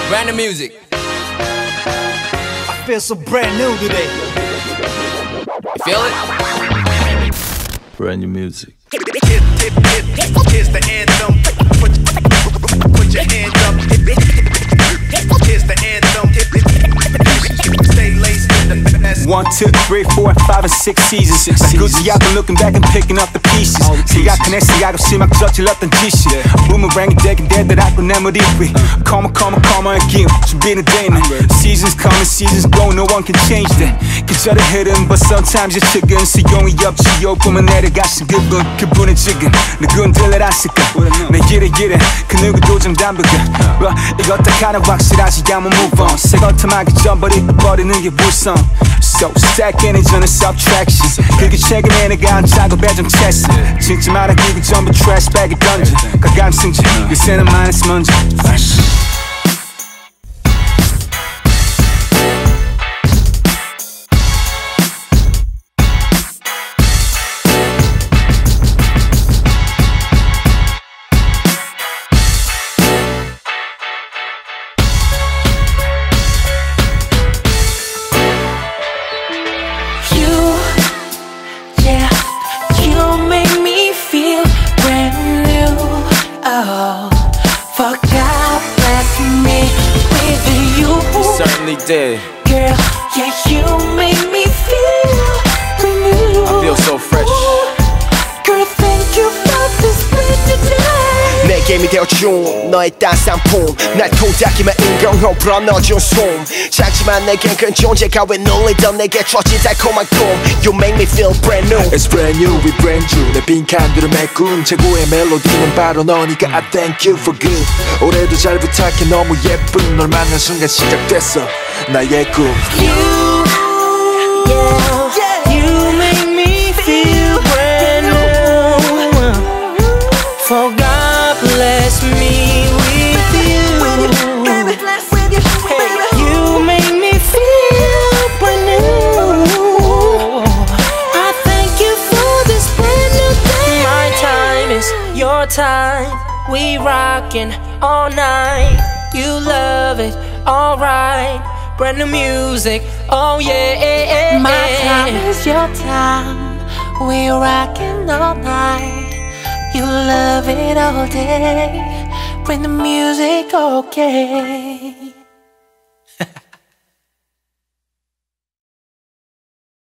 Brand new music. I feel so brand new today. You feel it? Brand new music. Here's the anthem. Put your hand up. Here's the anthem. Stay laced in the best. 1, 2, 3, 4, 5, and 6 seasons. 굳이 I've been looking back and picking up the pieces. 생각한 생각없이 막 저질렀던 짓이 부메랑이 되긴 되더라고 내 머리 위. Come on again. 준비는 되는 Seasons coming, seasons go. No one can change that. 계절의 흐름, but sometimes you're chicken. 소용이 없지요. 보면 내려가신 그분은 지금 누군들을 안 쓸까. 내 길에 그 누구도 정답을 이거 딱 하나 확실하지 I'ma move on. 새 것들만기 전 버리는 게 불성. So stacking it 전에 subtraction. 그게 최근에 내가 한 작업에 좀 채스. 진짜 말하기고 전부 trash bag에 던져. 가감 승진 요새는 마이너스 먼저. Certainly did. Girl, yeah, you make me feel renewed. I feel so fresh. Girl, thank you for this pretty day. 내 게임이 되어준 너의 따스한 품 날 토닥이며 인경으로 불어넣어준 숨 작지만 내겐 큰 존재가 왜 놀리던 내게 줬지 달콤한 꿈 You make me feel brand new. It's brand new, we brand new. 내 빈칸들을 메꾼 최고의 멜로디는 바로 너니까 I thank you for good. 올해도 잘 부탁해 너무 예쁜 널 만난 순간 시작됐어 나의 꿈. You make me feel brand new. For God bless me with you. You make me feel brand new. I thank you for this brand new day. My time is your time. We rockin' all night. You love it, alright. Brand new music, oh yeah. My time is your time. We rockin' all night. You love it all day. Bring the music, okay.